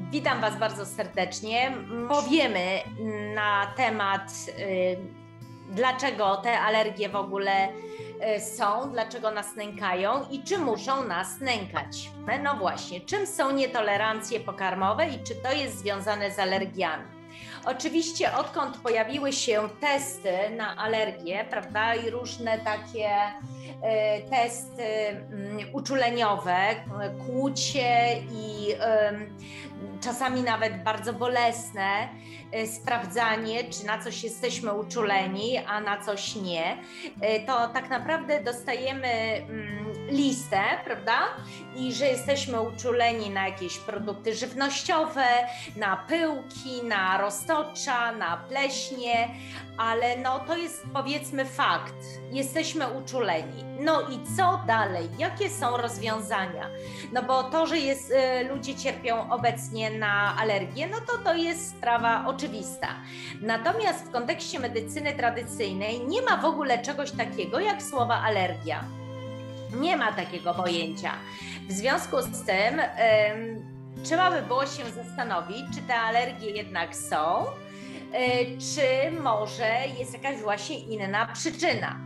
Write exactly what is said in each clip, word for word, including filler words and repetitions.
Witam Was bardzo serdecznie. Powiemy na temat, dlaczego te alergie w ogóle są, dlaczego nas nękają i czy muszą nas nękać. No właśnie, czym są nietolerancje pokarmowe i czy to jest związane z alergiami? Oczywiście odkąd pojawiły się testy na alergię, prawda, i różne takie y, testy y, uczuleniowe, kłucie i y, czasami nawet bardzo bolesne, y, sprawdzanie, czy na coś jesteśmy uczuleni, a na coś nie, y, to tak naprawdę dostajemy y, listę, prawda, i że jesteśmy uczuleni na jakieś produkty żywnościowe, na pyłki, na roztocza, na pleśnie, ale no to jest, powiedzmy, fakt. Jesteśmy uczuleni. No i co dalej? Jakie są rozwiązania? No bo to, że jest, y, ludzie cierpią obecnie na alergię, no to to jest sprawa oczywista. Natomiast w kontekście medycyny tradycyjnej nie ma w ogóle czegoś takiego jak słowa alergia. Nie ma takiego pojęcia. W związku z tym ym, trzeba by było się zastanowić, czy te alergie jednak są, y, czy może jest jakaś właśnie inna przyczyna.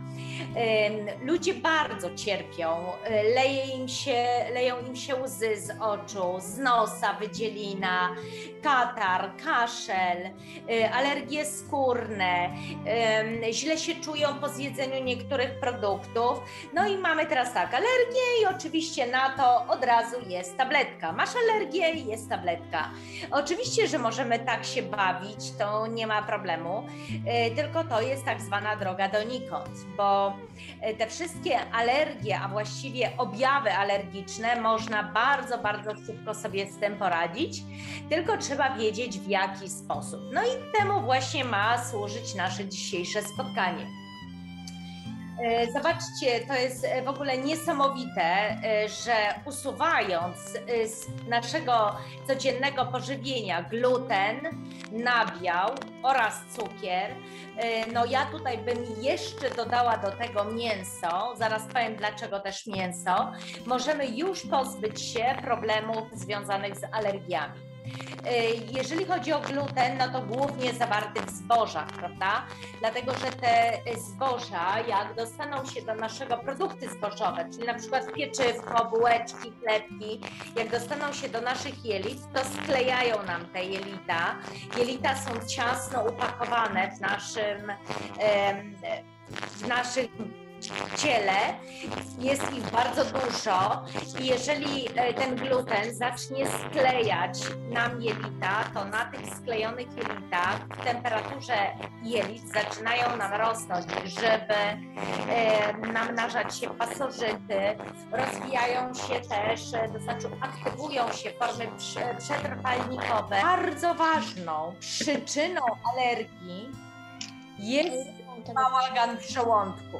Ym, ludzie bardzo cierpią, y, leje im się, leją im się łzy z oczu, z nosa wydzielina, katar, kaszel, y, alergie skórne, y, źle się czują po zjedzeniu niektórych produktów. No i mamy teraz tak, alergię i oczywiście na to od razu jest tabletka. Masz alergię, jest tabletka. Oczywiście, że możemy tak się bawić, to nie ma problemu, y, tylko to jest tak zwana droga donikąd, bo te wszystkie alergie, a właściwie objawy alergiczne można bardzo, bardzo szybko sobie z tym poradzić, tylko trzeba wiedzieć, w jaki sposób. No i temu właśnie ma służyć nasze dzisiejsze spotkanie. Zobaczcie, to jest w ogóle niesamowite, że usuwając z naszego codziennego pożywienia gluten, nabiał oraz cukier, no ja tutaj bym jeszcze dodała do tego mięso, zaraz powiem dlaczego też mięso, możemy już pozbyć się problemów związanych z alergiami. Jeżeli chodzi o gluten, no to głównie zawarty w zbożach, prawda? Dlatego, że te zboża, jak dostaną się do naszego produkty zbożowe, czyli na przykład pieczywko, bułeczki, chlebki, jak dostaną się do naszych jelit, to sklejają nam te jelita. Jelita są ciasno upakowane w naszym, w naszym ciele, jest ich bardzo dużo i jeżeli ten gluten zacznie sklejać nam jelita, to na tych sklejonych jelitach w temperaturze jelit zaczynają nam rosnąć grzyby, e, namnażać się pasożyty, rozwijają się też, to znaczy aktywują się formy przetrwalnikowe. Bardzo ważną przyczyną alergii jest bałagan w żołądku.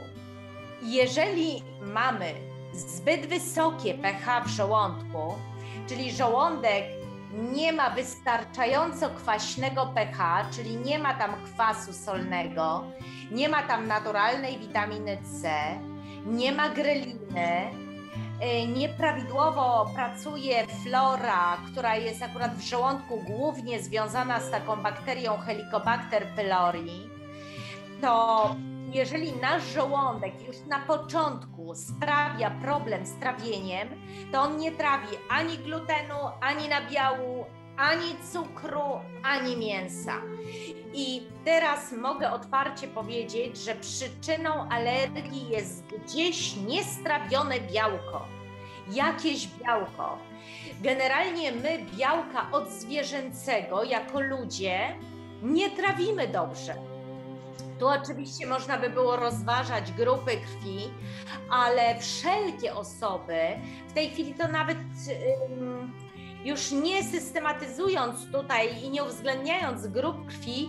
Jeżeli mamy zbyt wysokie pH w żołądku, czyli żołądek nie ma wystarczająco kwaśnego pH, czyli nie ma tam kwasu solnego, nie ma tam naturalnej witaminy C, nie ma greliny, nieprawidłowo pracuje flora, która jest akurat w żołądku głównie związana z taką bakterią Helicobacter pylori, to jeżeli nasz żołądek już na początku sprawia problem z trawieniem, to on nie trawi ani glutenu, ani nabiału, ani cukru, ani mięsa. I teraz mogę otwarcie powiedzieć, że przyczyną alergii jest gdzieś niestrawione białko. Jakieś białko. Generalnie my białka odzwierzęcego jako ludzie nie trawimy dobrze. Tu oczywiście można by było rozważać grupy krwi, ale wszelkie osoby, w tej chwili to nawet um, już nie systematyzując tutaj i nie uwzględniając grup krwi,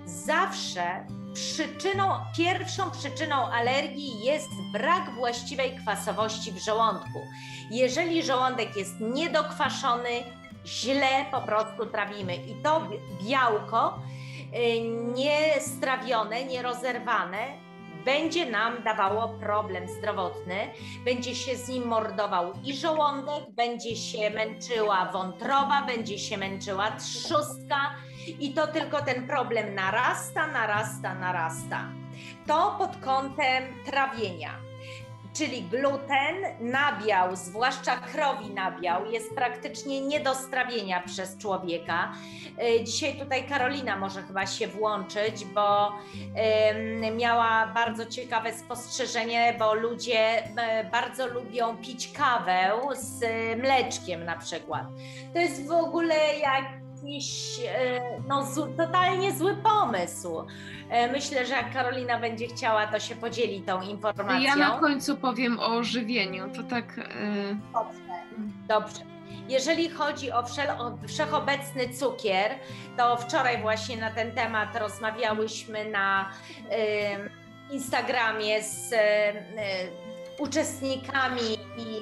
zawsze przyczyną, pierwszą przyczyną alergii jest brak właściwej kwasowości w żołądku. Jeżeli żołądek jest niedokwaszony, źle po prostu trawimy i to białko niestrawione, nierozerwane będzie nam dawało problem zdrowotny, będzie się z nim mordował i żołądek, będzie się męczyła wątroba, będzie się męczyła trzustka i to tylko ten problem narasta, narasta, narasta. To pod kątem trawienia. Czyli gluten, nabiał, zwłaszcza krowi nabiał, jest praktycznie nie do strawienia przez człowieka. Dzisiaj tutaj Karolina może chyba się włączyć, bo miała bardzo ciekawe spostrzeżenie, bo ludzie bardzo lubią pić kawę z mleczkiem na przykład. To jest w ogóle jak jakiś no, totalnie zły pomysł. Myślę, że jak Karolina będzie chciała, to się podzieli tą informacją. Ja na końcu powiem o żywieniu, to tak... Yy... Dobrze, dobrze. Jeżeli chodzi o, o wszechobecny cukier, to wczoraj właśnie na ten temat rozmawiałyśmy na y, Instagramie z y, uczestnikami i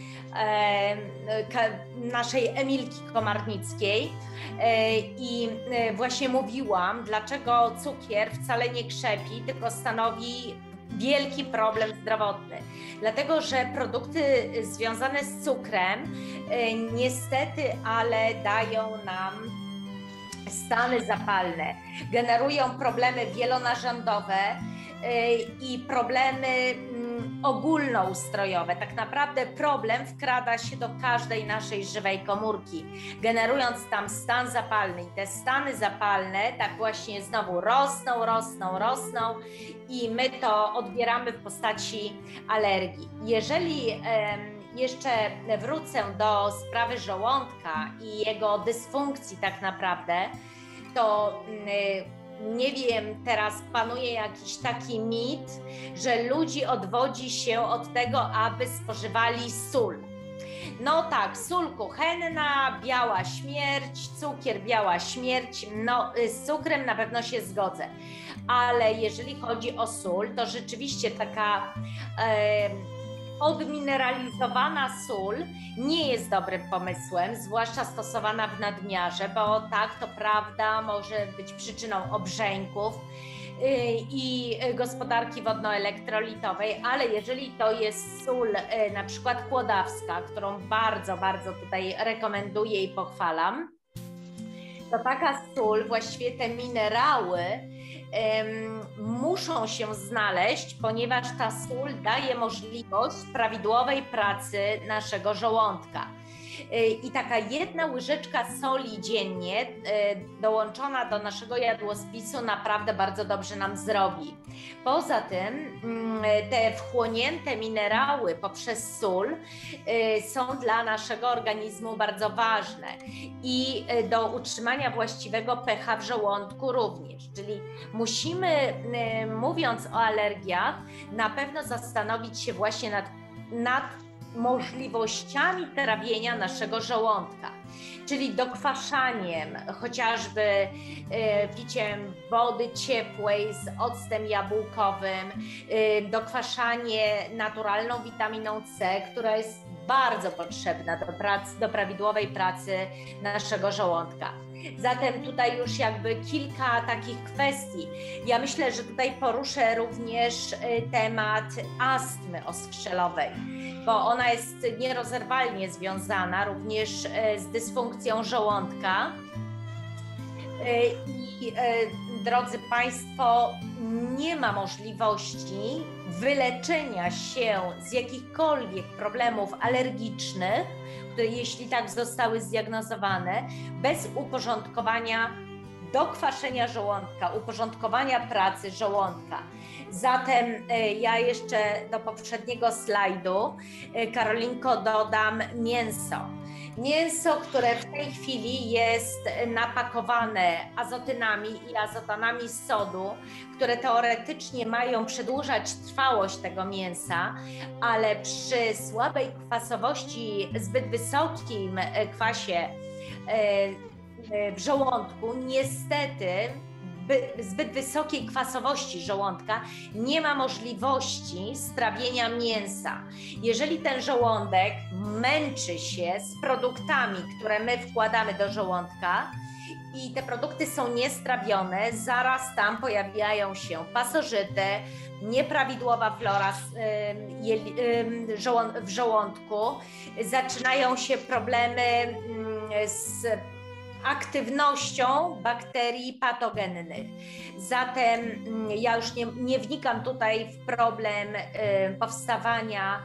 naszej Emilki Komarnickiej i właśnie mówiłam, dlaczego cukier wcale nie krzepi, tylko stanowi wielki problem zdrowotny. Dlatego, że produkty związane z cukrem niestety, ale dają nam stany zapalne, generują problemy wielonarządowe i problemy ogólnoustrojowe. Tak naprawdę problem wkrada się do każdej naszej żywej komórki, generując tam stan zapalny. I te stany zapalne tak właśnie znowu rosną, rosną, rosną i my to odbieramy w postaci alergii. Jeżeli em, jeszcze wrócę do sprawy żołądka i jego dysfunkcji tak naprawdę, to y, nie wiem, teraz panuje jakiś taki mit, że ludzi odwodzi się od tego, aby spożywali sól. No tak, sól kuchenna, biała śmierć, cukier, biała śmierć, no z cukrem na pewno się zgodzę. Ale jeżeli chodzi o sól, to rzeczywiście taka e, odmineralizowana sól nie jest dobrym pomysłem, zwłaszcza stosowana w nadmiarze, bo tak, to prawda, może być przyczyną obrzęków i gospodarki wodnoelektrolitowej, ale jeżeli to jest sól na przykład kłodawska, którą bardzo, bardzo tutaj rekomenduję i pochwalam, to taka sól, właściwie te minerały muszą się znaleźć, ponieważ ta sól daje możliwość prawidłowej pracy naszego żołądka. I taka jedna łyżeczka soli dziennie dołączona do naszego jadłospisu naprawdę bardzo dobrze nam zrobi. Poza tym te wchłonięte minerały poprzez sól są dla naszego organizmu bardzo ważne i do utrzymania właściwego pH w żołądku również. Czyli musimy, mówiąc o alergiach, na pewno zastanowić się właśnie nad, nad możliwościami trawienia naszego żołądka, czyli dokwaszaniem, chociażby y, piciem wody ciepłej z octem jabłkowym, y, dokwaszanie naturalną witaminą C, która jest bardzo potrzebna do, pracy, do prawidłowej pracy naszego żołądka. Zatem tutaj już jakby kilka takich kwestii. Ja myślę, że tutaj poruszę również temat astmy oskrzelowej, bo ona jest nierozerwalnie związana również z dysfunkcją żołądka. I drodzy Państwo, nie ma możliwości wyleczenia się z jakichkolwiek problemów alergicznych, które jeśli tak zostały zdiagnozowane, bez uporządkowania dokwaszenia żołądka, uporządkowania pracy żołądka. Zatem ja jeszcze do poprzedniego slajdu, Karolinko, dodam mięso. Mięso, które w tej chwili jest napakowane azotynami i azotanami sodu, które teoretycznie mają przedłużać trwałość tego mięsa, ale przy słabej kwasowości, zbyt wysokim kwasie w żołądku, niestety zbyt wysokiej kwasowości żołądka nie ma możliwości strawienia mięsa. Jeżeli ten żołądek męczy się z produktami, które my wkładamy do żołądka i te produkty są niestrawione, zaraz tam pojawiają się pasożyty, nieprawidłowa flora w żołądku, zaczynają się problemy z aktywnością bakterii patogennych. Zatem ja już nie, nie wnikam tutaj w problem powstawania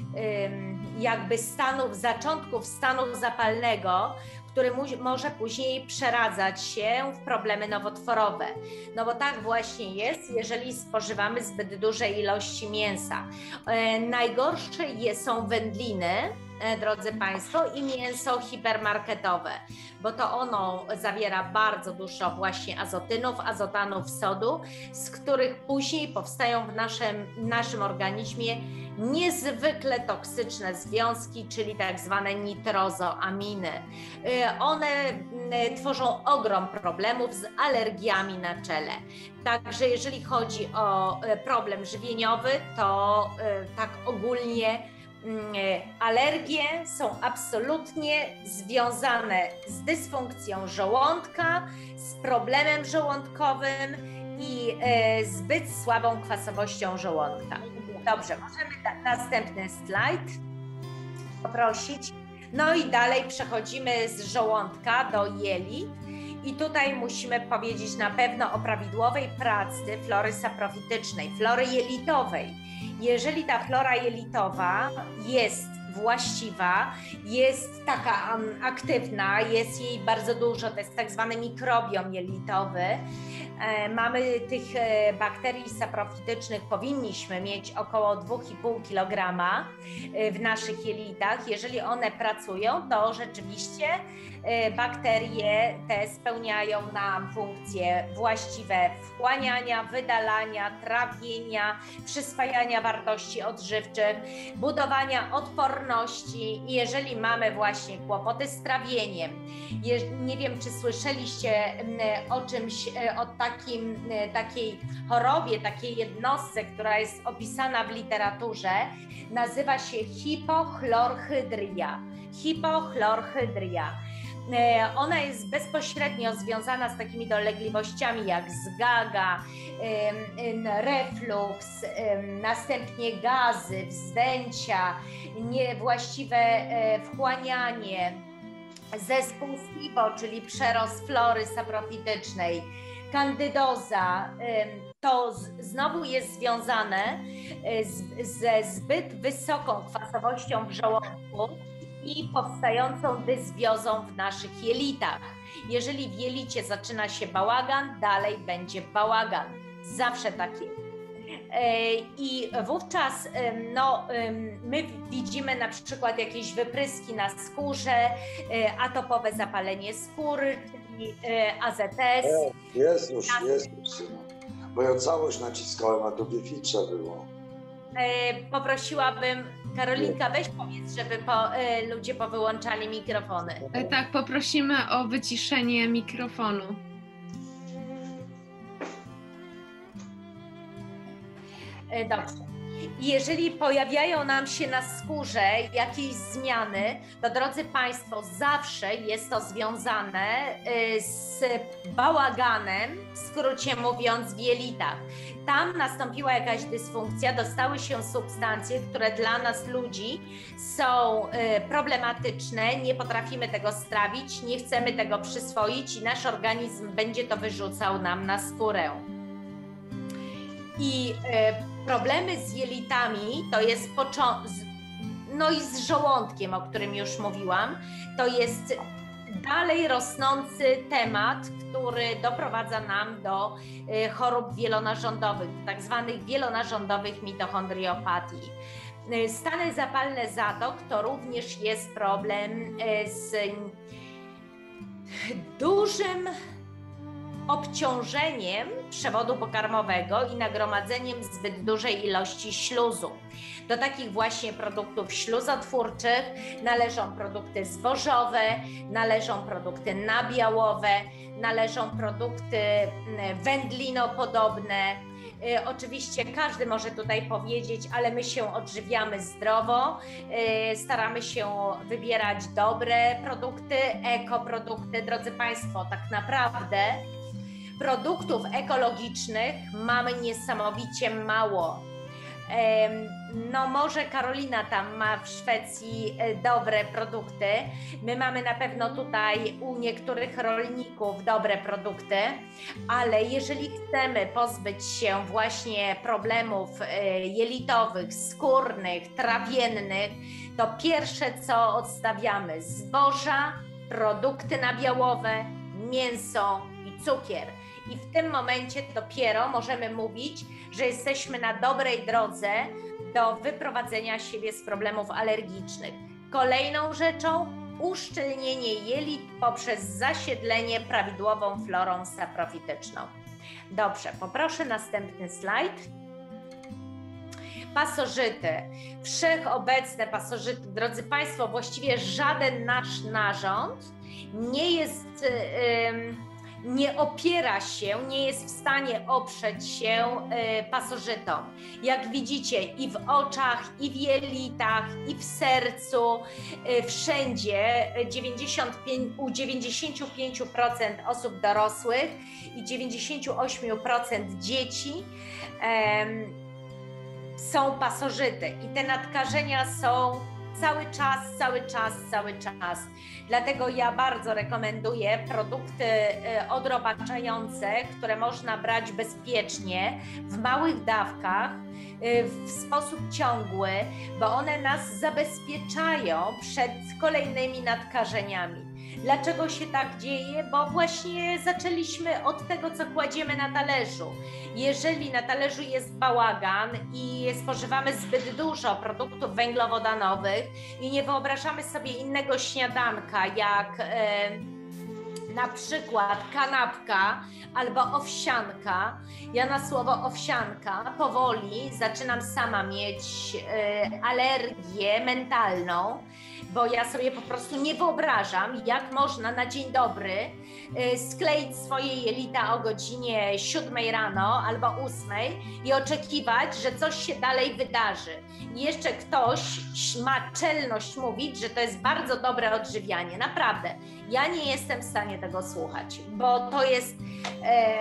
jakby stanów, zaczątków stanu zapalnego, który może później przeradzać się w problemy nowotworowe. No bo tak właśnie jest, jeżeli spożywamy zbyt duże ilości mięsa. E, najgorsze są wędliny, e, drodzy Państwo, i mięso hipermarketowe, bo to ono zawiera bardzo dużo właśnie azotynów, azotanów, sodu, z których później powstają w naszym, naszym organizmie niezwykle toksyczne związki, czyli tak zwane nitrozoaminy. One tworzą ogrom problemów z alergiami na czele. Także jeżeli chodzi o problem żywieniowy, to tak ogólnie alergie są absolutnie związane z dysfunkcją żołądka, z problemem żołądkowym i zbyt słabą kwasowością żołądka. Dobrze, możemy następny slajd poprosić. No i dalej przechodzimy z żołądka do jelit i tutaj musimy powiedzieć na pewno o prawidłowej pracy flory saprofitycznej, flory jelitowej. Jeżeli ta flora jelitowa jest właściwa, jest taka um, aktywna, jest jej bardzo dużo, to jest tak zwany mikrobiom jelitowy. E, mamy tych e, bakterii saprofitycznych, powinniśmy mieć około dwa i pół kilograma e, w naszych jelitach. Jeżeli one pracują, to rzeczywiście e, bakterie te spełniają nam funkcje właściwe wchłaniania, wydalania, trawienia, przyswajania wartości odżywczych, budowania odporności. I jeżeli mamy właśnie kłopoty z trawieniem, nie wiem, czy słyszeliście o czymś, o takim, takiej chorobie, takiej jednostce, która jest opisana w literaturze, nazywa się hipochlorhydria. Hipochlorhydria. Ona jest bezpośrednio związana z takimi dolegliwościami jak zgaga, refluks, następnie gazy, wzdęcia, niewłaściwe wchłanianie, zespół SIBO, czyli przerost flory saprofitycznej, kandydoza. To znowu jest związane ze zbyt wysoką kwasowością w żołądku i powstającą dysbiozą w naszych jelitach. Jeżeli w jelicie zaczyna się bałagan, dalej będzie bałagan. Zawsze tak jest. I wówczas no, my widzimy na przykład jakieś wypryski na skórze, atopowe zapalenie skóry, czyli A Z S. Jest już, jest już. Bo ja całość naciskałem, a to wyficza było. Poprosiłabym, Karolinka, weź powiedz, żeby po, y, ludzie powyłączali mikrofony. Tak, poprosimy o wyciszenie mikrofonu. Y, dobrze. Jeżeli pojawiają nam się na skórze jakieś zmiany, to drodzy Państwo, zawsze jest to związane z bałaganem, w skrócie mówiąc, w jelitach. Tam nastąpiła jakaś dysfunkcja, dostały się substancje, które dla nas ludzi są problematyczne, nie potrafimy tego strawić, nie chcemy tego przyswoić i nasz organizm będzie to wyrzucał nam na skórę. I problemy z jelitami to jest początek, no i z żołądkiem, o którym już mówiłam, to jest dalej rosnący temat, który doprowadza nam do chorób wielonarządowych, tak zwanych wielonarządowych mitochondriopatii. Stany zapalne zatok to również jest problem z dużym obciążeniem przewodu pokarmowego i nagromadzeniem zbyt dużej ilości śluzu. Do takich właśnie produktów śluzotwórczych należą produkty zbożowe, należą produkty nabiałowe, należą produkty wędlinopodobne, Y, oczywiście każdy może tutaj powiedzieć, ale my się odżywiamy zdrowo, y, staramy się wybierać dobre produkty, ekoprodukty. Drodzy Państwo, tak naprawdę produktów ekologicznych mamy niesamowicie mało. No może Karolina tam ma w Szwecji dobre produkty, my mamy na pewno tutaj u niektórych rolników dobre produkty, ale jeżeli chcemy pozbyć się właśnie problemów jelitowych, skórnych, trawiennych, to pierwsze co odstawiamy: zboża, produkty nabiałowe, mięso i cukier. I w tym momencie dopiero możemy mówić, że jesteśmy na dobrej drodze do wyprowadzenia siebie z problemów alergicznych. Kolejną rzeczą uszczelnienie jelit poprzez zasiedlenie prawidłową florą saprofityczną. Dobrze, poproszę następny slajd. Pasożyty. Wszechobecne pasożyty, drodzy Państwo, właściwie żaden nasz narząd nie jest... Yy, nie opiera się, nie jest w stanie oprzeć się y, pasożytom. Jak widzicie, i w oczach, i w jelitach, i w sercu, y, wszędzie dziewięćdziesiąt pięć, u dziewięćdziesięciu pięciu procent osób dorosłych i dziewięćdziesięciu ośmiu procent dzieci y, są pasożyty i te nadkażenia są cały czas, cały czas, cały czas. Dlatego ja bardzo rekomenduję produkty odrobaczające, które można brać bezpiecznie, w małych dawkach, w sposób ciągły, bo one nas zabezpieczają przed kolejnymi nadkażeniami. Dlaczego się tak dzieje? Bo właśnie zaczęliśmy od tego, co kładziemy na talerzu. Jeżeli na talerzu jest bałagan i spożywamy zbyt dużo produktów węglowodanowych i nie wyobrażamy sobie innego śniadanka, jak e, na przykład kanapka albo owsianka, ja na słowo owsianka powoli zaczynam sama mieć e, alergię mentalną, bo ja sobie po prostu nie wyobrażam, jak można na dzień dobry skleić swoje jelita o godzinie siódmej rano albo ósmej i oczekiwać, że coś się dalej wydarzy. I jeszcze ktoś ma czelność mówić, że to jest bardzo dobre odżywianie. Naprawdę, ja nie jestem w stanie tego słuchać, bo to jest... E,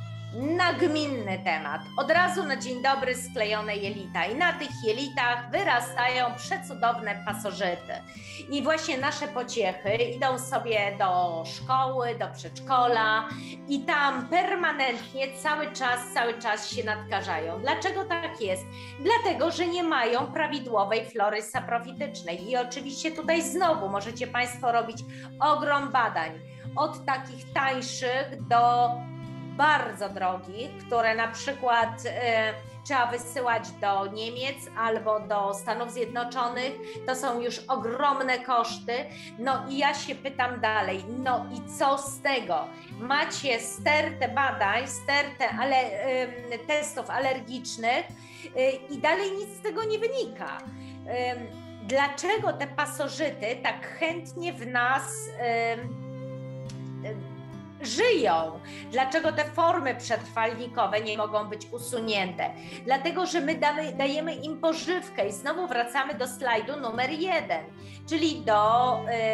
nagminny temat. Od razu na dzień dobry sklejone jelita i na tych jelitach wyrastają przecudowne pasożyty. I właśnie nasze pociechy idą sobie do szkoły, do przedszkola i tam permanentnie cały czas, cały czas się nadkażają. Dlaczego tak jest? Dlatego, że nie mają prawidłowej flory saprofitycznej. I oczywiście tutaj znowu możecie Państwo robić ogrom badań. Od takich tańszych do bardzo drogich, które na przykład y, trzeba wysyłać do Niemiec albo do Stanów Zjednoczonych, to są już ogromne koszty. No i ja się pytam dalej, no i co z tego? Macie stertę badań, stertę ale, y, testów alergicznych y, i dalej nic z tego nie wynika. Y, dlaczego te pasożyty tak chętnie w nas y, y, żyją? Dlaczego te formy przetrwalnikowe nie mogą być usunięte? Dlatego, że my damy, dajemy im pożywkę i znowu wracamy do slajdu numer jeden, czyli do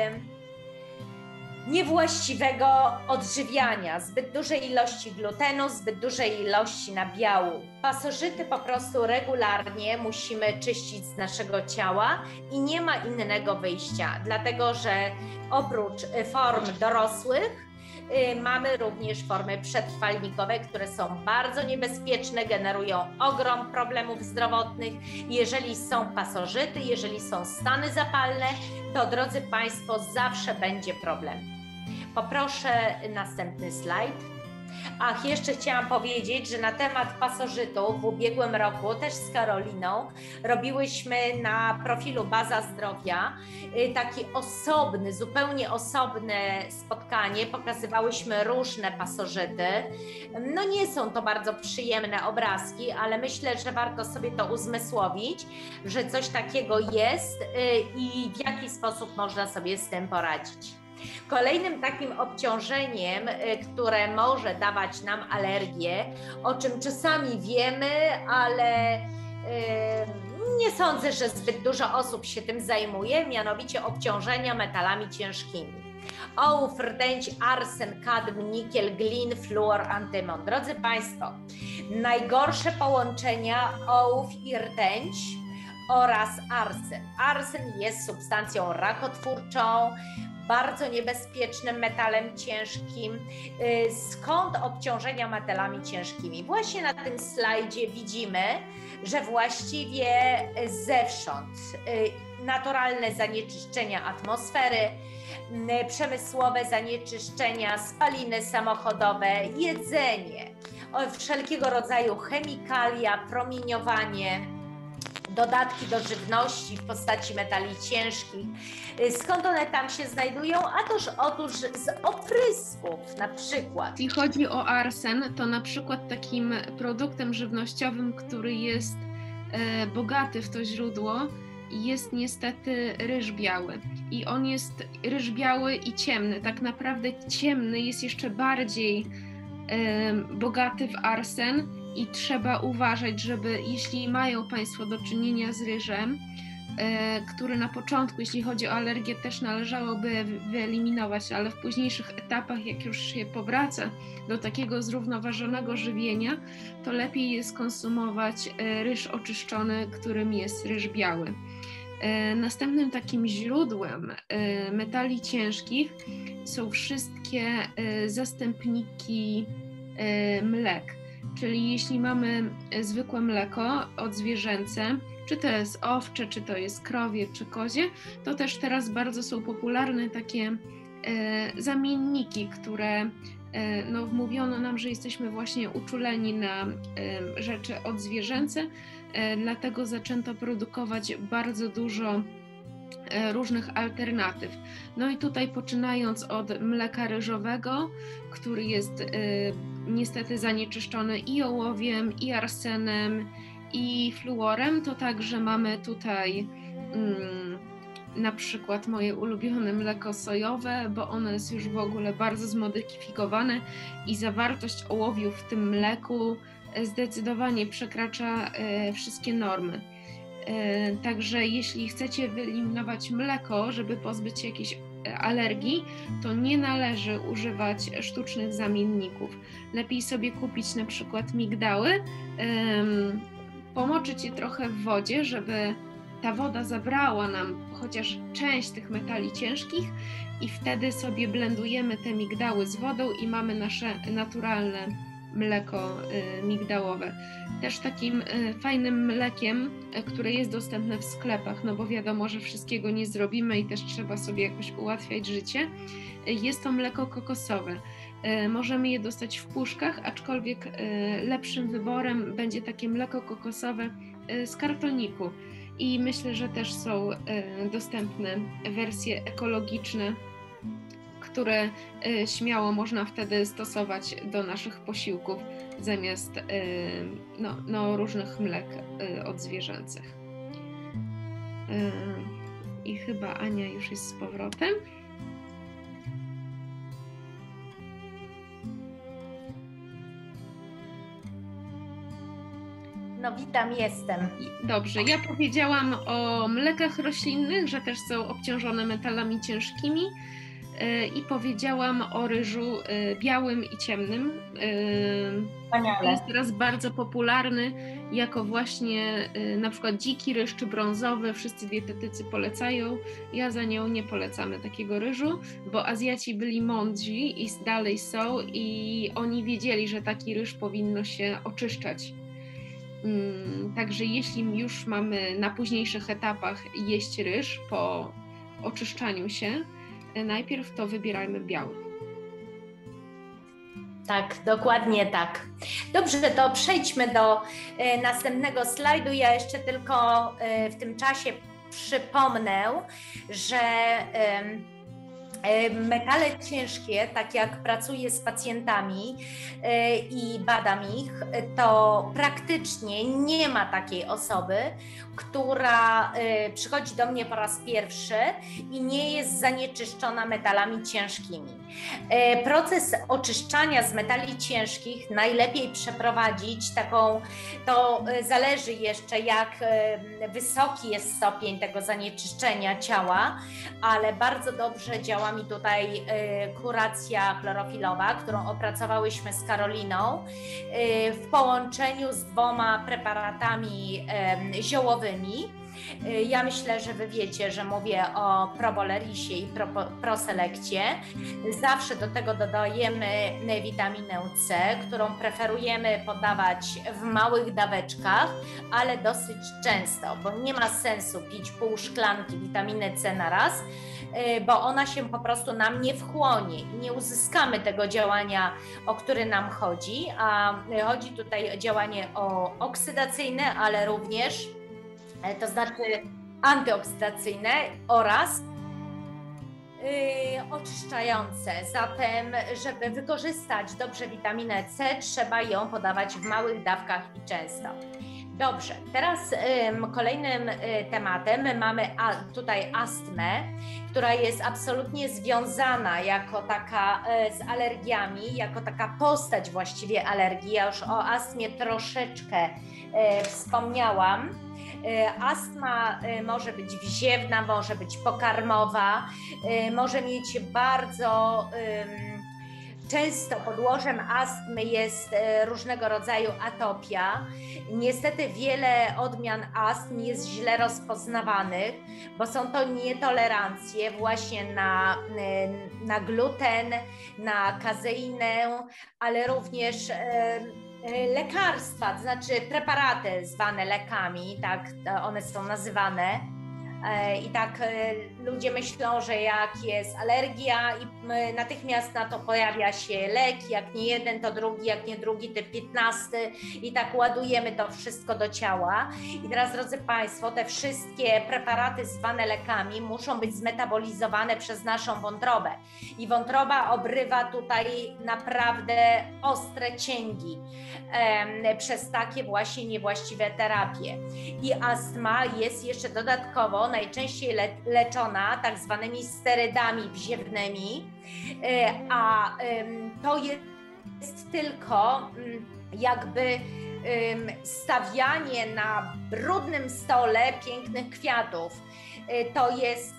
y, niewłaściwego odżywiania, zbyt dużej ilości glutenu, zbyt dużej ilości nabiału. Pasożyty po prostu regularnie musimy czyścić z naszego ciała i nie ma innego wyjścia, dlatego że oprócz form dorosłych mamy również formy przetrwalnikowe, które są bardzo niebezpieczne, generują ogrom problemów zdrowotnych. Jeżeli są pasożyty, jeżeli są stany zapalne, to drodzy Państwo, zawsze będzie problem. Poproszę następny slajd. Ach, jeszcze chciałam powiedzieć, że na temat pasożytów w ubiegłym roku też z Karoliną robiłyśmy na profilu Baza Zdrowia taki osobny, zupełnie osobne spotkanie. Pokazywałyśmy różne pasożyty. No nie są to bardzo przyjemne obrazki, ale myślę, że warto sobie to uzmysłowić, że coś takiego jest i w jaki sposób można sobie z tym poradzić. Kolejnym takim obciążeniem, które może dawać nam alergię, o czym czasami wiemy, ale nie sądzę, że zbyt dużo osób się tym zajmuje, mianowicie obciążenia metalami ciężkimi. Ołów, rtęć, arsen, kadm, nikiel, glin, fluor, antymon. Drodzy Państwo, najgorsze połączenia ołów i rtęć oraz arsen. Arsen jest substancją rakotwórczą, bardzo niebezpiecznym metalem ciężkim. Skąd obciążenia metalami ciężkimi? Właśnie na tym slajdzie widzimy, że właściwie zewsząd naturalne zanieczyszczenia atmosfery, przemysłowe zanieczyszczenia, spaliny samochodowe, jedzenie, wszelkiego rodzaju chemikalia, promieniowanie, dodatki do żywności w postaci metali ciężkich. Skąd one tam się znajdują? Otóż, otóż z oprysków na przykład. Jeśli chodzi o arsen, to na przykład takim produktem żywnościowym, który jest e, bogaty w to źródło, jest niestety ryż biały. I on jest ryż biały i ciemny. Tak naprawdę ciemny jest jeszcze bardziej e, bogaty w arsen i trzeba uważać, żeby jeśli mają Państwo do czynienia z ryżem, e, który na początku, jeśli chodzi o alergię, też należałoby wyeliminować, ale w późniejszych etapach, jak już się powraca do takiego zrównoważonego żywienia, to lepiej jest konsumować e, ryż oczyszczony, którym jest ryż biały. E, następnym takim źródłem e, metali ciężkich są wszystkie e, zastępniki e, mlek. Czyli jeśli mamy zwykłe mleko odzwierzęce, czy to jest owcze, czy to jest krowie, czy kozie, to też teraz bardzo są popularne takie e, zamienniki, które e, no, mówiono nam, że jesteśmy właśnie uczuleni na e, rzeczy odzwierzęce, e, dlatego zaczęto produkować bardzo dużo e, różnych alternatyw. No i tutaj poczynając od mleka ryżowego, który jest e, niestety zanieczyszczony i ołowiem, i arsenem, i fluorem, to także mamy tutaj mm, na przykład moje ulubione mleko sojowe, bo ono jest już w ogóle bardzo zmodyfikowane i zawartość ołowiu w tym mleku zdecydowanie przekracza e, wszystkie normy. E, także jeśli chcecie wyeliminować mleko, żeby pozbyć się jakiejś alergii, to nie należy używać sztucznych zamienników. Lepiej sobie kupić na przykład migdały, um, pomoczyć je trochę w wodzie, żeby ta woda zabrała nam chociaż część tych metali ciężkich i wtedy sobie blendujemy te migdały z wodą i mamy nasze naturalne mleko y, migdałowe. Też takim y, fajnym mlekiem, y, które jest dostępne w sklepach, no bo wiadomo, że wszystkiego nie zrobimy i też trzeba sobie jakoś ułatwiać życie, y, jest to mleko kokosowe. Y, możemy je dostać w puszkach, aczkolwiek y, lepszym wyborem będzie takie mleko kokosowe y, z kartoniku. I myślę, że też są y, dostępne wersje ekologiczne, które y, śmiało można wtedy stosować do naszych posiłków zamiast y, no, no, różnych mlek y, odzwierzęcych. Y, I chyba Ania już jest z powrotem. No witam, jestem. Dobrze, ja powiedziałam o mlekach roślinnych, że też są obciążone metalami ciężkimi. I powiedziałam o ryżu białym i ciemnym. Wspaniale. Jest teraz bardzo popularny jako właśnie na przykład dziki ryż czy brązowy. Wszyscy dietetycy polecają. Ja za nią nie polecamy takiego ryżu, bo Azjaci byli mądrzy i dalej są i oni wiedzieli, że taki ryż powinno się oczyszczać. Także jeśli już mamy na późniejszych etapach jeść ryż po oczyszczaniu się, najpierw to wybierajmy biały. Tak, dokładnie tak. Dobrze, to przejdźmy do e, następnego slajdu. Ja jeszcze tylko e, w tym czasie przypomnę, że e, Metale ciężkie, tak jak pracuję z pacjentami i badam ich, to praktycznie nie ma takiej osoby, która przychodzi do mnie po raz pierwszy i nie jest zanieczyszczona metalami ciężkimi. Proces oczyszczania z metali ciężkich najlepiej przeprowadzić taką, to zależy jeszcze jak wysoki jest stopień tego zanieczyszczenia ciała, ale bardzo dobrze działa mi tutaj kuracja chlorofilowa, którą opracowałyśmy z Karoliną w połączeniu z dwoma preparatami ziołowymi. Ja myślę, że Wy wiecie, że mówię o Probolerisie i Pro, Proselekcie. Zawsze do tego dodajemy witaminę C, którą preferujemy podawać w małych daweczkach, ale dosyć często, bo nie ma sensu pić pół szklanki witaminy C na raz, bo ona się po prostu nam nie wchłonie i nie uzyskamy tego działania, o które nam chodzi, a chodzi tutaj o działanie o oksydacyjne, ale również to znaczy antyoksydacyjne oraz yy, oczyszczające. Zatem, żeby wykorzystać dobrze witaminę C, trzeba ją podawać w małych dawkach i często. Dobrze, teraz ym, kolejnym y, tematem mamy a, tutaj astmę, która jest absolutnie związana jako taka y, z alergiami, jako taka postać właściwie alergii. Ja już o astmie troszeczkę y, wspomniałam. Astma może być wziewna, może być pokarmowa, może mieć bardzo często podłożem astmy jest różnego rodzaju atopia. Niestety wiele odmian astm jest źle rozpoznawanych, bo są to nietolerancje właśnie na, na gluten, na kazeinę, ale również lekarstwa, to znaczy preparaty zwane lekami, tak one są nazywane. I tak ludzie myślą, że jak jest alergia i natychmiast na to pojawia się lek, jak nie jeden, to drugi, jak nie drugi, to piętnasty i tak ładujemy to wszystko do ciała. I teraz, drodzy Państwo, te wszystkie preparaty zwane lekami muszą być zmetabolizowane przez naszą wątrobę i wątroba obrywa tutaj naprawdę ostre cięgi em, przez takie właśnie niewłaściwe terapie. I astma jest jeszcze dodatkowo najczęściej le leczona tak zwanymi sterydami wziewnymi, a to jest tylko jakby stawianie na brudnym stole pięknych kwiatów. To jest,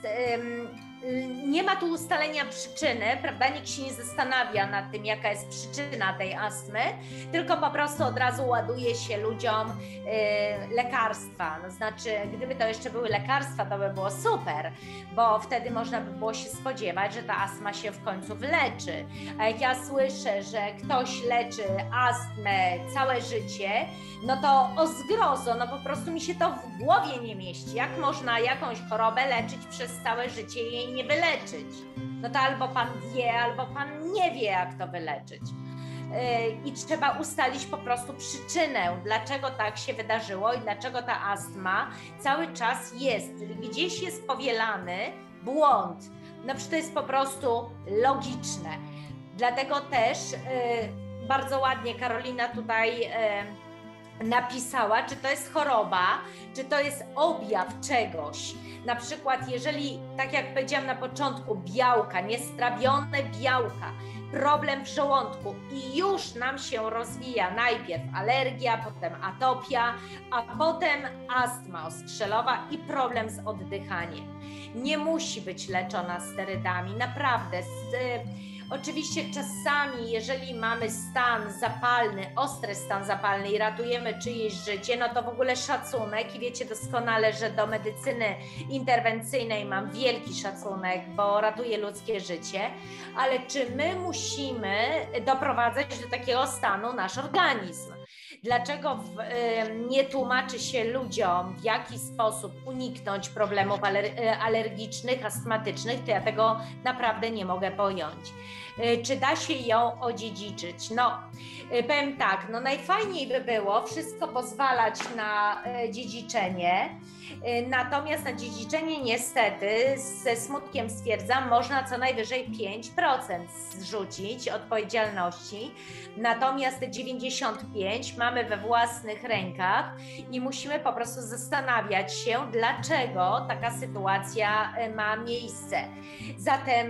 nie ma tu ustalenia przyczyny, prawda? Nikt się nie zastanawia nad tym, jaka jest przyczyna tej astmy, tylko po prostu od razu ładuje się ludziom y, lekarstwa. No znaczy, gdyby to jeszcze były lekarstwa, to by było super, bo wtedy można by było się spodziewać, że ta astma się w końcu wyleczy. A jak ja słyszę, że ktoś leczy astmę całe życie, no to o zgrozo, no po prostu mi się to w głowie nie mieści. Jak można jakąś chorobę leczyć przez całe życie i jej nie wyleczyć? No to albo pan wie, albo pan nie wie, jak to wyleczyć. I trzeba ustalić po prostu przyczynę, dlaczego tak się wydarzyło i dlaczego ta astma cały czas jest. Gdzieś jest powielany błąd. No przecież to jest po prostu logiczne. Dlatego też bardzo ładnie Karolina tutaj napisała, czy to jest choroba, czy to jest objaw czegoś. Na przykład, jeżeli, tak jak powiedziałam na początku, białka, niestrawione białka, problem w żołądku i już nam się rozwija najpierw alergia, potem atopia, a potem astma ostrzelowa i problem z oddychaniem. Nie musi być leczona sterydami, naprawdę. Oczywiście czasami, jeżeli mamy stan zapalny, ostry stan zapalny i ratujemy czyjeś życie, no to w ogóle szacunek i wiecie doskonale, że do medycyny interwencyjnej mam wielki szacunek, bo ratuje ludzkie życie, ale czy my musimy doprowadzać do takiego stanu nasz organizm? Dlaczego w, y, nie tłumaczy się ludziom, w jaki sposób uniknąć problemów aler, alergicznych, astmatycznych, to ja tego naprawdę nie mogę pojąć. Czy da się ją odziedziczyć? No, powiem tak, no najfajniej by było wszystko pozwalać na dziedziczenie, natomiast na dziedziczenie niestety, ze smutkiem stwierdzam, można co najwyżej pięć procent zrzucić odpowiedzialności, natomiast te dziewięćdziesiąt pięć procent mamy we własnych rękach i musimy po prostu zastanawiać się, dlaczego taka sytuacja ma miejsce. Zatem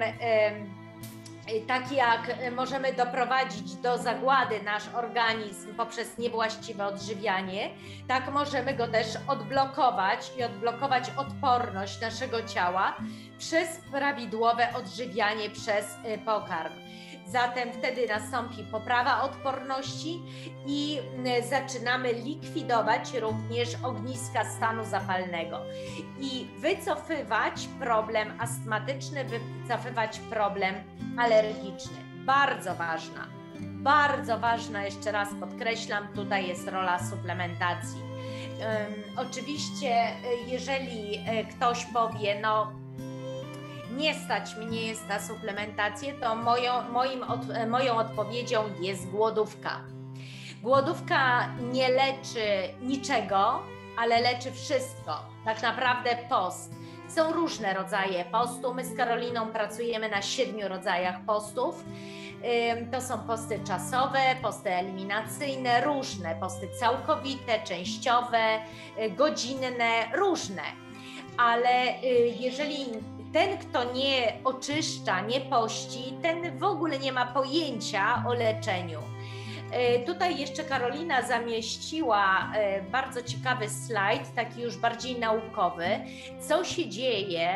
tak jak możemy doprowadzić do zagłady nasz organizm poprzez niewłaściwe odżywianie, tak możemy go też odblokować i odblokować odporność naszego ciała przez prawidłowe odżywianie przez pokarm. Zatem wtedy nastąpi poprawa odporności i zaczynamy likwidować również ogniska stanu zapalnego i wycofywać problem astmatyczny, wycofywać problem alergiczny. Bardzo ważna, bardzo ważna, jeszcze raz podkreślam, tutaj jest rola suplementacji. Um, oczywiście, jeżeli ktoś powie, no nie stać mnie jest na suplementację, to moją, moim od, moją odpowiedzią jest głodówka. Głodówka nie leczy niczego, ale leczy wszystko. Tak naprawdę post. Są różne rodzaje postu. My z Karoliną pracujemy na siedmiu rodzajach postów. To są posty czasowe, posty eliminacyjne, różne, posty całkowite, częściowe, godzinne, różne. Ale jeżeli ten, kto nie oczyszcza, nie pości, ten w ogóle nie ma pojęcia o leczeniu. Tutaj jeszcze Karolina zamieściła bardzo ciekawy slajd, taki już bardziej naukowy, co się dzieje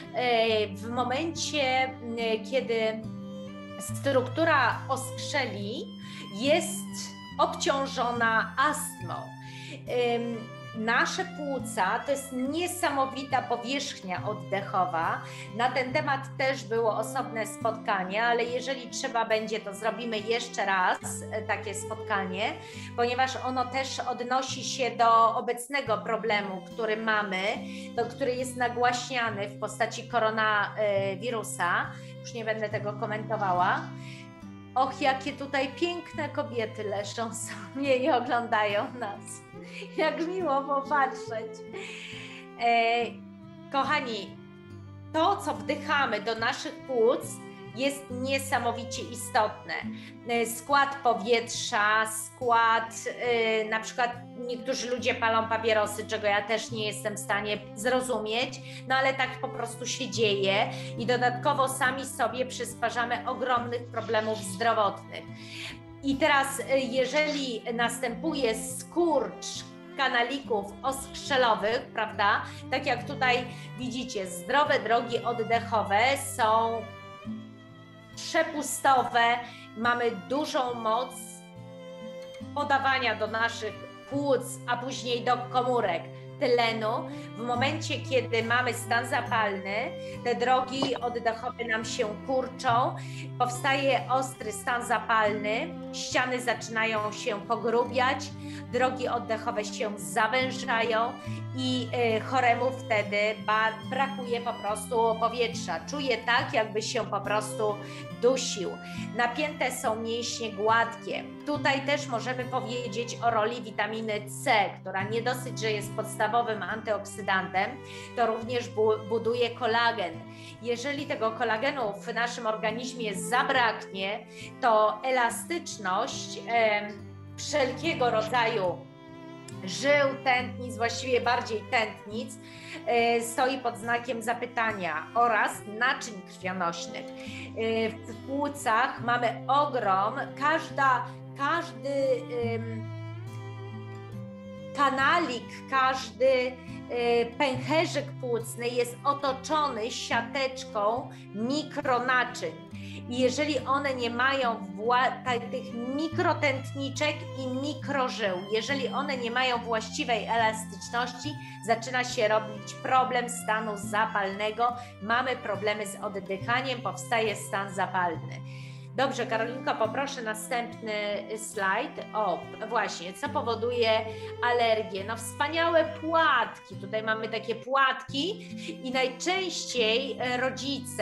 w momencie, kiedy struktura oskrzeli jest obciążona astmą. Nasze płuca to jest niesamowita powierzchnia oddechowa. Na ten temat też było osobne spotkanie, ale jeżeli trzeba będzie, to zrobimy jeszcze raz takie spotkanie, ponieważ ono też odnosi się do obecnego problemu, który mamy, do, który jest nagłaśniany w postaci koronawirusa. Już nie będę tego komentowała. Och, jakie tutaj piękne kobiety leżą sobie i oglądają nas. Jak miło popatrzeć. E, kochani, to, co wdychamy do naszych płuc, jest niesamowicie istotne. Skład powietrza, skład, yy, na przykład niektórzy ludzie palą papierosy, czego ja też nie jestem w stanie zrozumieć, no ale tak po prostu się dzieje i dodatkowo sami sobie przysparzamy ogromnych problemów zdrowotnych. I teraz, jeżeli następuje skurcz kanalików oskrzelowych, prawda, tak jak tutaj widzicie, zdrowe drogi oddechowe są przepustowe, mamy dużą moc podawania do naszych płuc, a później do komórek tlenu. W momencie, kiedy mamy stan zapalny, te drogi oddechowe nam się kurczą, powstaje ostry stan zapalny, ściany zaczynają się pogrubiać, drogi oddechowe się zawężają i choremu wtedy brakuje po prostu powietrza. Czuje tak, jakby się po prostu dusił. Napięte są mięśnie gładkie. Tutaj też możemy powiedzieć o roli witaminy C, która nie dosyć, że jest podstawowym antyoksydantem, to również bu- buduje kolagen. Jeżeli tego kolagenu w naszym organizmie zabraknie, to elastyczność e, wszelkiego rodzaju żył, tętnic, właściwie bardziej tętnic, e, stoi pod znakiem zapytania oraz naczyń krwionośnych. E, w płucach mamy ogrom, każda, każdy e, kanalik, każdy e, pęcherzyk płucny jest otoczony siateczką mikronaczyń. I jeżeli one nie mają tych mikrotętniczek i mikrożył, jeżeli one nie mają właściwej elastyczności, zaczyna się robić problem stanu zapalnego, mamy problemy z oddychaniem, powstaje stan zapalny. Dobrze, Karolinko, poproszę następny slajd. O, właśnie, co powoduje alergię? No wspaniałe płatki. Tutaj mamy takie płatki i najczęściej rodzice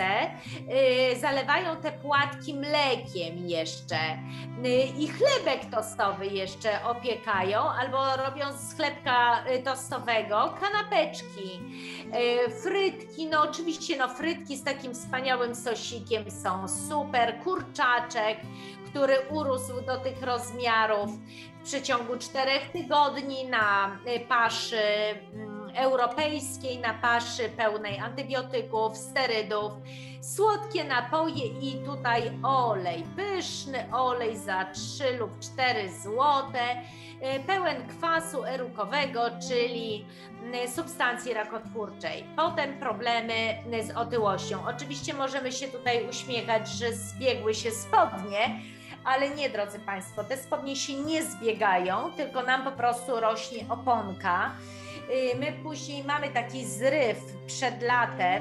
y, zalewają te płatki mlekiem jeszcze y, i chlebek tostowy jeszcze opiekają albo robią z chlebka tostowego kanapeczki, y, frytki, no oczywiście no frytki z takim wspaniałym sosikiem są super, kurczaczek, który urósł do tych rozmiarów w przeciągu czterech tygodni na paszy europejskiej, na paszy pełnej antybiotyków, sterydów, słodkie napoje i tutaj olej, pyszny olej za trzy lub cztery złote, pełen kwasu erukowego, czyli substancji rakotwórczej. Potem problemy z otyłością. Oczywiście możemy się tutaj uśmiechać, że zbiegły się spodnie, ale nie, drodzy Państwo, te spodnie się nie zbiegają, tylko nam po prostu rośnie oponka. My później mamy taki zryw przed latem,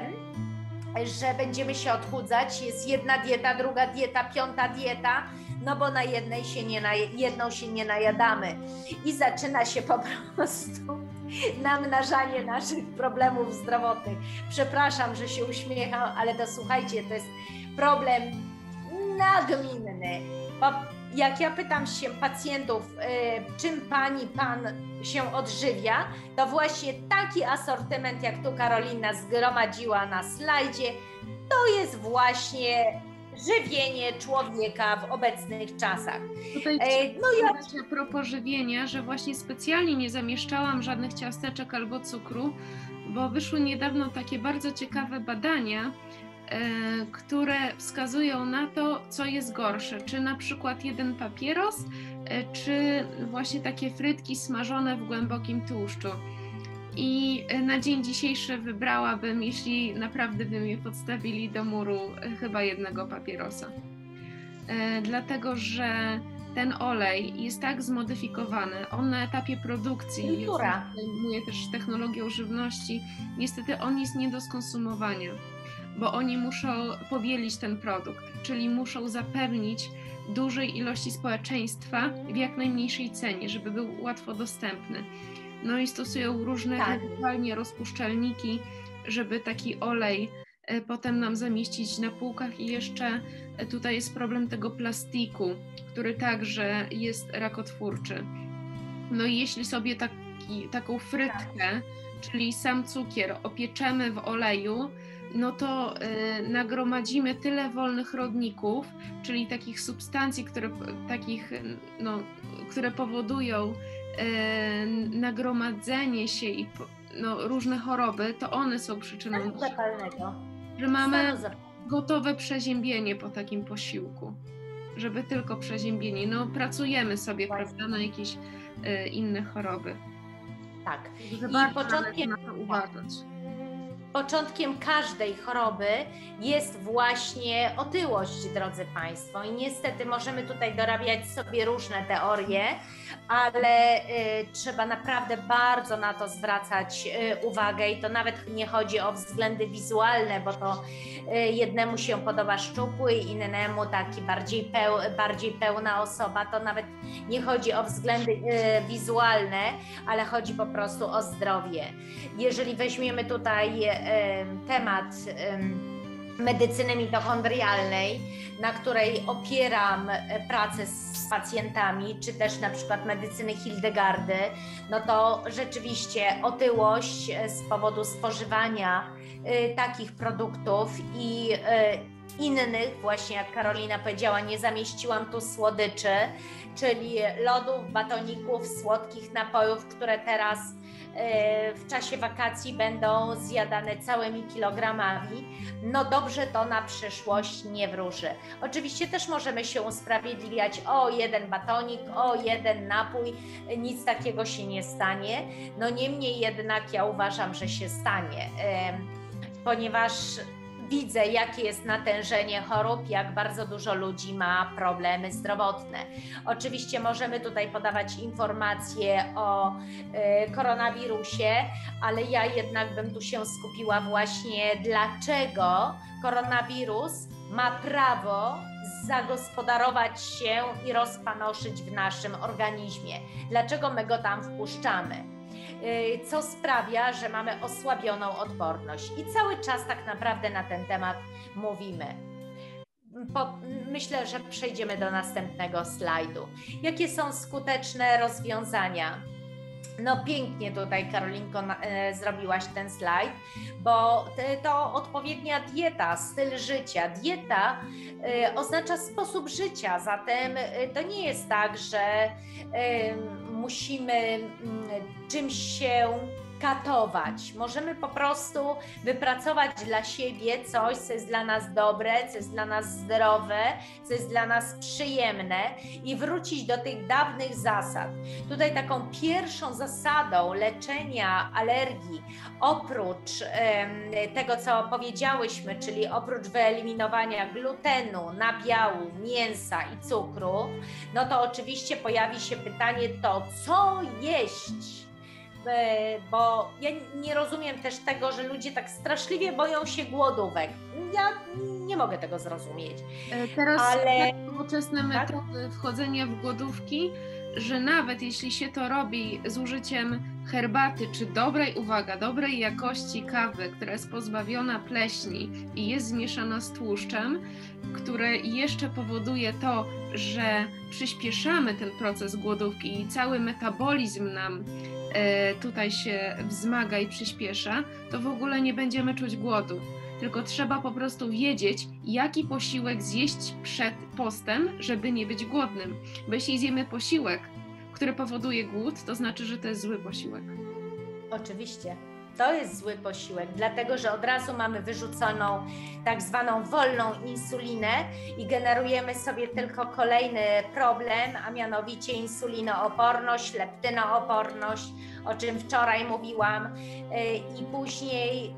że będziemy się odchudzać, jest jedna dieta, druga dieta, piąta dieta, no bo na jednej się nie na jedną się nie najadamy i zaczyna się po prostu namnażanie naszych problemów zdrowotnych. Przepraszam, że się uśmiecham, ale to słuchajcie, to jest problem nagminny. Bo jak ja pytam się pacjentów, y, czym pani, pan się odżywia, to właśnie taki asortyment, jak tu Karolina zgromadziła na slajdzie, to jest właśnie żywienie człowieka w obecnych czasach. Tutaj e, no ja... a propos żywienia, że właśnie specjalnie nie zamieszczałam żadnych ciasteczek albo cukru, bo wyszły niedawno takie bardzo ciekawe badania, e, które wskazują na to, co jest gorsze, czy na przykład jeden papieros, e, czy właśnie takie frytki smażone w głębokim tłuszczu. I na dzień dzisiejszy wybrałabym, jeśli naprawdę by mnie podstawili do muru, chyba jednego papierosa. E, dlatego, że ten olej jest tak zmodyfikowany, on na etapie produkcji, ja zajmuję też technologią żywności, niestety on jest nie do skonsumowania, bo oni muszą powielić ten produkt, czyli muszą zapewnić dużej ilości społeczeństwa w jak najmniejszej cenie, żeby był łatwo dostępny. No i stosują różne tak. ewentualnie rozpuszczalniki, żeby taki olej e, potem nam zamieścić na półkach i jeszcze e, tutaj jest problem tego plastiku, który także jest rakotwórczy. No i jeśli sobie taki, taką frytkę, tak. czyli sam cukier opieczemy w oleju, no to e, nagromadzimy tyle wolnych rodników, czyli takich substancji, które, takich, no, które powodują nagromadzenie się i no, różne choroby, to one są przyczyną, zapalnego. Że mamy gotowe przeziębienie po takim posiłku, żeby tylko przeziębienie. No pracujemy sobie, Właśnie. prawda, na jakieś y, inne choroby. Tak. Że I początkiem na to uważać. Początkiem każdej choroby jest właśnie otyłość, drodzy Państwo. I niestety możemy tutaj dorabiać sobie różne teorie, ale y, trzeba naprawdę bardzo na to zwracać y, uwagę i to nawet nie chodzi o względy wizualne, bo to y, jednemu się podoba szczupły, innemu taki bardziej, peł, bardziej pełna osoba. To nawet nie chodzi o względy y, wizualne, ale chodzi po prostu o zdrowie. Jeżeli weźmiemy tutaj y, temat y, medycyny mitochondrialnej, na której opieram pracę z pacjentami, czy też na przykład medycyny Hildegardy, no to rzeczywiście otyłość z powodu spożywania y, takich produktów i y, innych, właśnie jak Karolina powiedziała, nie zamieściłam tu słodyczy, czyli lodów, batoników, słodkich napojów, które teraz w czasie wakacji będą zjadane całymi kilogramami, no dobrze to na przyszłość nie wróży. Oczywiście też możemy się usprawiedliwiać, o jeden batonik, o jeden napój, nic takiego się nie stanie, no niemniej jednak ja uważam, że się stanie, ponieważ widzę, jakie jest natężenie chorób, jak bardzo dużo ludzi ma problemy zdrowotne. Oczywiście możemy tutaj podawać informacje o y, koronawirusie, ale ja jednak bym tu się skupiła właśnie, dlaczego koronawirus ma prawo zagospodarować się i rozpanoszyć w naszym organizmie. Dlaczego my go tam wpuszczamy? Co sprawia, że mamy osłabioną odporność i cały czas tak naprawdę na ten temat mówimy. Po, myślę, że przejdziemy do następnego slajdu. Jakie są skuteczne rozwiązania? No pięknie tutaj, Karolinko, e, zrobiłaś ten slajd, bo te, to odpowiednia dieta, styl życia. Dieta e, oznacza sposób życia, zatem e, to nie jest tak, że e, musimy m, czymś się katować. Możemy po prostu wypracować dla siebie coś, co jest dla nas dobre, co jest dla nas zdrowe, co jest dla nas przyjemne i wrócić do tych dawnych zasad. Tutaj taką pierwszą zasadą leczenia alergii, oprócz um, tego, co powiedziałyśmy, czyli oprócz wyeliminowania glutenu, nabiału, mięsa i cukru, no to oczywiście pojawi się pytanie to, co jeść? Bo ja nie rozumiem też tego, że ludzie tak straszliwie boją się głodówek. Ja nie mogę tego zrozumieć. Teraz ale nowoczesne tak? metody wchodzenia w głodówki, że nawet jeśli się to robi z użyciem herbaty, czy dobrej, uwaga, dobrej jakości kawy, która jest pozbawiona pleśni i jest zmieszana z tłuszczem, które jeszcze powoduje to, że przyspieszamy ten proces głodówki i cały metabolizm nam e, tutaj się wzmaga i przyspiesza, to w ogóle nie będziemy czuć głodu. Tylko trzeba po prostu wiedzieć, jaki posiłek zjeść przed postem, żeby nie być głodnym. Bo jeśli zjemy posiłek, który powoduje głód, to znaczy, że to jest zły posiłek. Oczywiście. To jest zły posiłek, dlatego że od razu mamy wyrzuconą tak zwaną wolną insulinę i generujemy sobie tylko kolejny problem, a mianowicie insulinooporność, leptynooporność, o czym wczoraj mówiłam, i później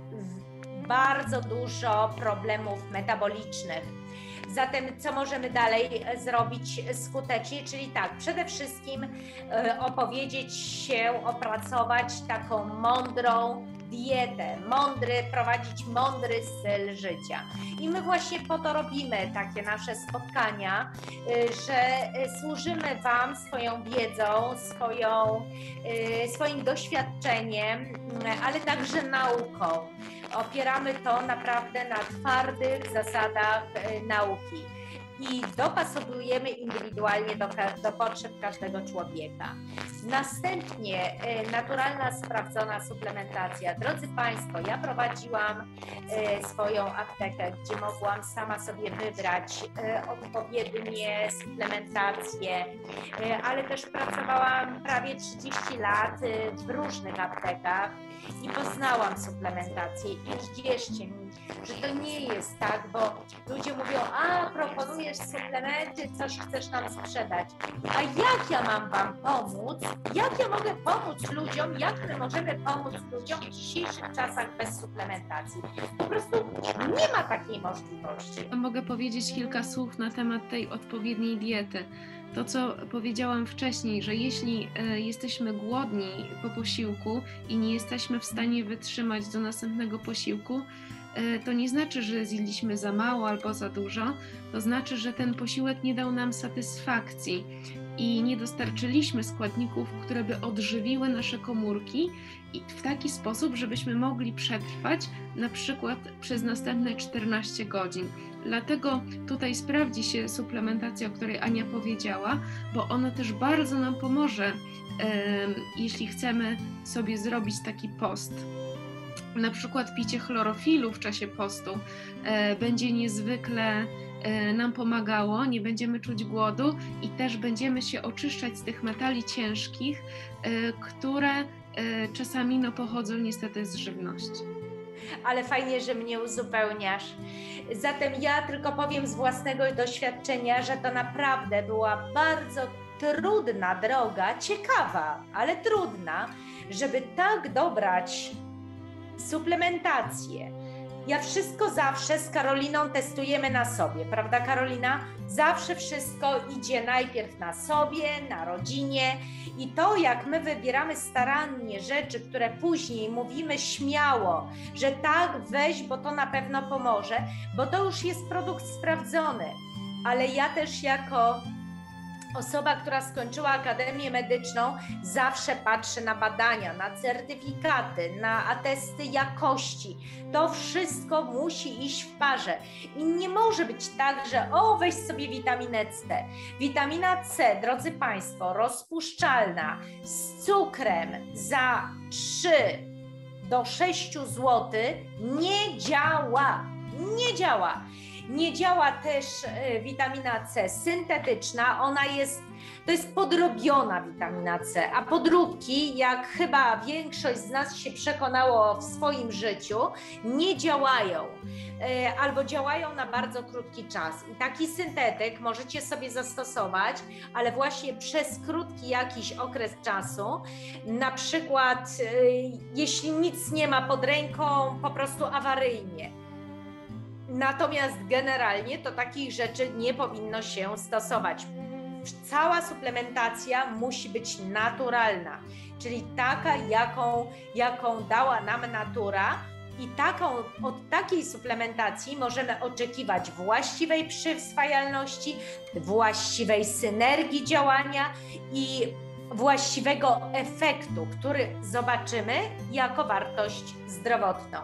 bardzo dużo problemów metabolicznych. Zatem co możemy dalej zrobić skutecznie? Czyli tak, przede wszystkim opowiedzieć się, opracować taką mądrą dietę, mądry, prowadzić mądry styl życia. I my właśnie po to robimy takie nasze spotkania, że służymy Wam swoją wiedzą, swoją, swoim doświadczeniem, ale także nauką. Opieramy to naprawdę na twardych zasadach nauki i dopasowujemy indywidualnie do, do potrzeb każdego człowieka. Następnie naturalna, sprawdzona suplementacja. Drodzy Państwo, ja prowadziłam swoją aptekę, gdzie mogłam sama sobie wybrać odpowiednie suplementacje, ale też pracowałam prawie trzydzieści lat w różnych aptekach i poznałam suplementację i wierzcie mi, że to nie jest tak, bo ludzie mówią, a proponujesz suplementy, coś chcesz nam sprzedać, a jak ja mam Wam pomóc? Jak ja mogę pomóc ludziom? Jak my możemy pomóc ludziom w dzisiejszych czasach bez suplementacji? Po prostu nie ma takiej możliwości. Mogę powiedzieć kilka słów na temat tej odpowiedniej diety. To, co powiedziałam wcześniej, że jeśli e, jesteśmy głodni po posiłku i nie jesteśmy w stanie wytrzymać do następnego posiłku, e, to nie znaczy, że zjedliśmy za mało albo za dużo, to znaczy, że ten posiłek nie dał nam satysfakcji i nie dostarczyliśmy składników, które by odżywiły nasze komórki i w taki sposób, żebyśmy mogli przetrwać na przykład przez następne czternaście godzin. Dlatego tutaj sprawdzi się suplementacja, o której Ania powiedziała, bo ona też bardzo nam pomoże, e, jeśli chcemy sobie zrobić taki post. Na przykład picie chlorofilu w czasie postu e, będzie niezwykle e, nam pomagało, nie będziemy czuć głodu i też będziemy się oczyszczać z tych metali ciężkich, e, które e, czasami no, pochodzą niestety z żywności. Ale fajnie, że mnie uzupełniasz. Zatem ja tylko powiem z własnego doświadczenia, że to naprawdę była bardzo trudna droga, ciekawa, ale trudna, żeby tak dobrać suplementację. Ja wszystko zawsze z Karoliną testujemy na sobie, prawda Karolina? Zawsze wszystko idzie najpierw na sobie, na rodzinie i to jak my wybieramy starannie rzeczy, które później mówimy śmiało, że tak weź, bo to na pewno pomoże, bo to już jest produkt sprawdzony. ale ja też jako osoba, która skończyła Akademię Medyczną, zawsze patrzy na badania, na certyfikaty, na atesty jakości. To wszystko musi iść w parze. I nie może być tak, że o, weź sobie witaminę C. Witamina C, drodzy Państwo, rozpuszczalna z cukrem za trzy do sześciu złotych nie działa. Nie działa. Nie działa też witamina C syntetyczna, ona jest, to jest podrobiona witamina C, a podróbki, jak chyba większość z nas się przekonało w swoim życiu, nie działają albo działają na bardzo krótki czas. I taki syntetyk możecie sobie zastosować, ale właśnie przez krótki jakiś okres czasu, na przykład jeśli nic nie ma pod ręką, po prostu awaryjnie. Natomiast generalnie to takich rzeczy nie powinno się stosować. Cała suplementacja musi być naturalna, czyli taka, jaką, jaką dała nam natura, i taką, od takiej suplementacji możemy oczekiwać właściwej przyswajalności, właściwej synergii działania i właściwego efektu, który zobaczymy jako wartość zdrowotną.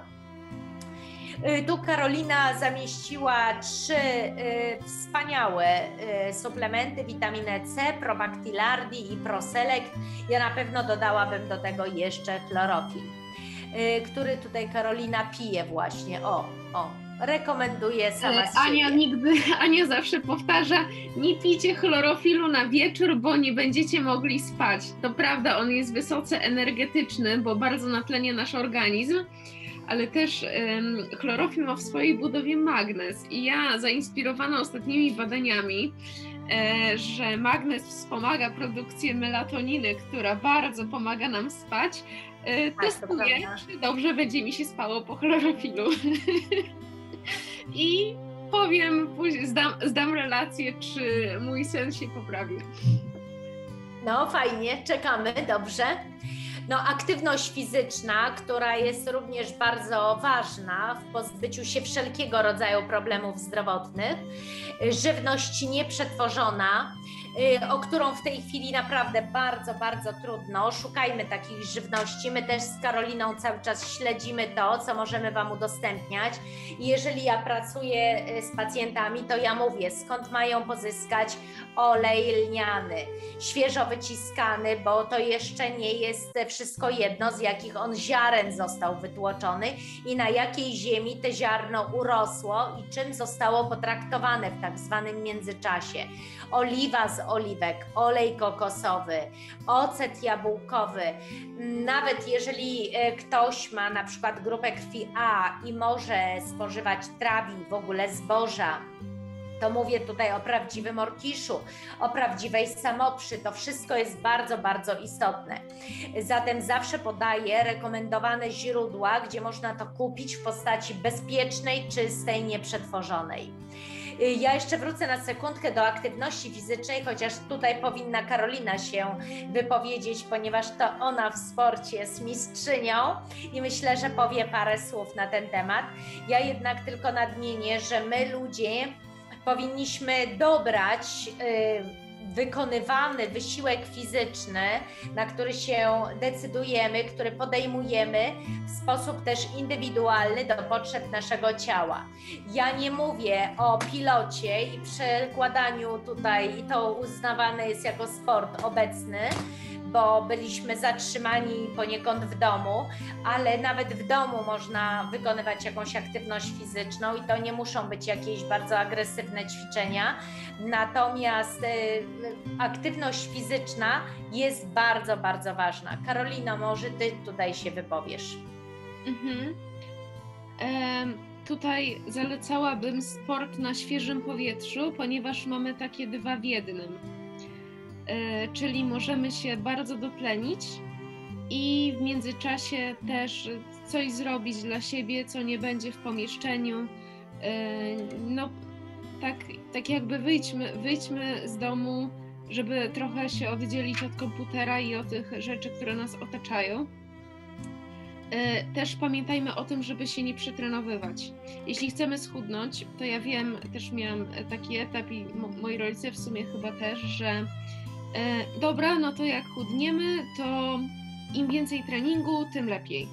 Tu Karolina zamieściła trzy y, wspaniałe y, suplementy, witaminę C, Probactilardi i Proselect. Ja na pewno dodałabym do tego jeszcze chlorofil, y, który tutaj Karolina pije właśnie. O, o, rekomenduję sama z Ania siebie. nigdy, Ania zawsze powtarza, nie pijcie chlorofilu na wieczór, bo nie będziecie mogli spać. To prawda, on jest wysoce energetyczny, bo bardzo natlenia nasz organizm, ale też um, chlorofil ma w swojej budowie magnez i ja, zainspirowana ostatnimi badaniami, e, że magnez wspomaga produkcję melatoniny, która bardzo pomaga nam spać, e, Tak, testuję, czy dobrze będzie mi się spało po chlorofilu. I powiem, zdam, zdam relację, czy mój sen się poprawił. No fajnie, czekamy, dobrze. No, aktywność fizyczna, która jest również bardzo ważna w pozbyciu się wszelkiego rodzaju problemów zdrowotnych, żywność nieprzetworzona, o którą w tej chwili naprawdę bardzo, bardzo trudno. Szukajmy takich żywności. My też z Karoliną cały czas śledzimy to, co możemy Wam udostępniać. I jeżeli ja pracuję z pacjentami, to ja mówię, skąd mają pozyskać olej lniany, świeżo wyciskany, bo to jeszcze nie jest wszystko jedno, z jakich on ziaren został wytłoczony i na jakiej ziemi te ziarno urosło i czym zostało potraktowane w tak zwanym międzyczasie. Oliwa z oliwek, olej kokosowy, ocet jabłkowy. Nawet jeżeli ktoś ma na przykład grupę krwi A i może spożywać trawi, w ogóle zboża, to mówię tutaj o prawdziwym orkiszu, o prawdziwej samoprzy. To wszystko jest bardzo, bardzo istotne. Zatem zawsze podaję rekomendowane źródła, gdzie można to kupić w postaci bezpiecznej, czystej, nieprzetworzonej. Ja jeszcze wrócę na sekundkę do aktywności fizycznej, chociaż tutaj powinna Karolina się wypowiedzieć, ponieważ to ona w sporcie jest mistrzynią i myślę, że powie parę słów na ten temat. Ja jednak tylko nadmienię, że my ludzie powinniśmy dobrać y, wykonywany wysiłek fizyczny, na który się decydujemy, który podejmujemy w sposób też indywidualny do potrzeb naszego ciała. Ja nie mówię o pilocie i przekładaniu tutaj, i to uznawane jest jako sport obecny, bo byliśmy zatrzymani poniekąd w domu, ale nawet w domu można wykonywać jakąś aktywność fizyczną i to nie muszą być jakieś bardzo agresywne ćwiczenia. Natomiast y, aktywność fizyczna jest bardzo, bardzo ważna. Karolino, może Ty tutaj się wypowiesz. Mhm. E, tutaj zalecałabym sport na świeżym powietrzu, ponieważ mamy takie dwa w jednym. Czyli możemy się bardzo dotlenić i w międzyczasie też coś zrobić dla siebie, co nie będzie w pomieszczeniu. No, tak, tak jakby wyjdźmy, wyjdźmy z domu, żeby trochę się oddzielić od komputera i od tych rzeczy, które nas otaczają. Też pamiętajmy o tym, żeby się nie przetrenowywać. Jeśli chcemy schudnąć, to ja wiem, też miałam taki etap i moi rodzice w sumie chyba też, że dobra, no to jak chudniemy, to im więcej treningu, tym lepiej.